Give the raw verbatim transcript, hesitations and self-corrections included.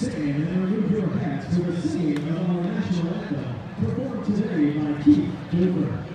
stand and remove your hats for the singing of our national anthem, performed today by Keith Gilbert.